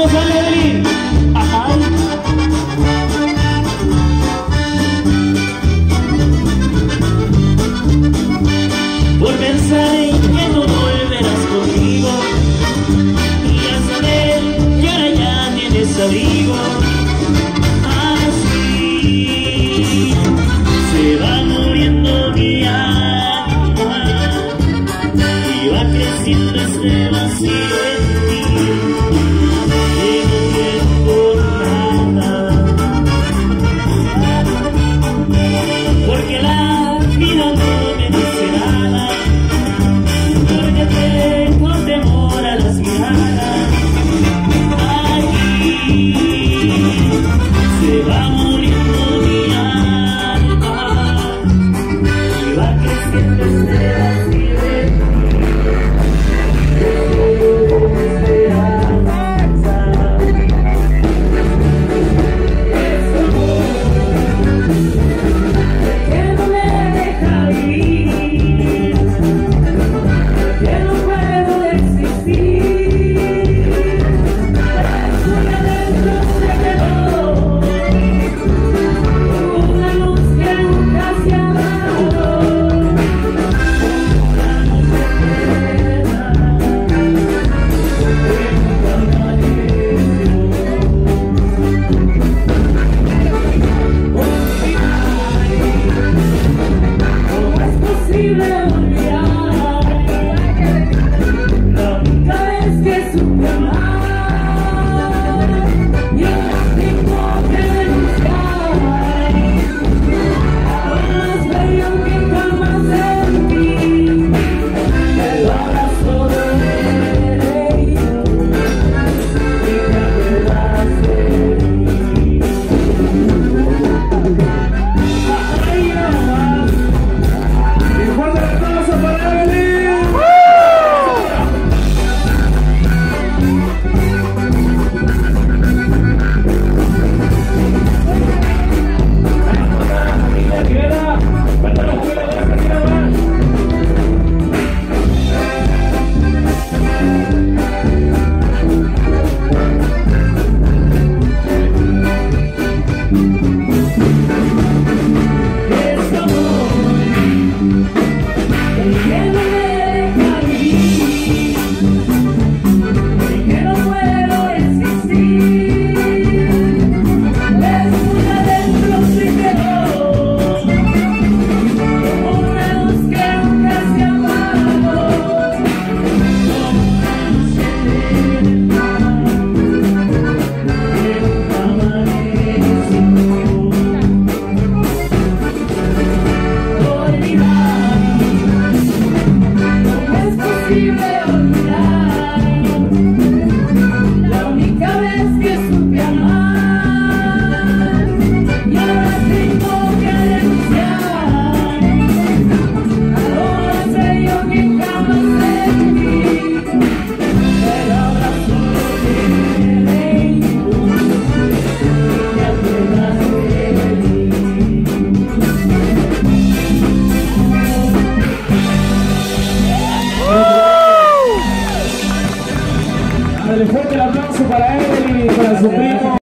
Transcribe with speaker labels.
Speaker 1: Vamos a Evelyn. Ajá. Por pensar en que no volverás conmigo y a saber que ahora ya tienes abrigo, así se va muriendo mi alma y va creciendo este vacío en ti. Porque la vida no me dice nada, porque tengo temor a las miradas. Aquí se va muriendo mi alma y va creciendo este vacío en
Speaker 2: fuerte el aplauso para Evelyn y para su primo.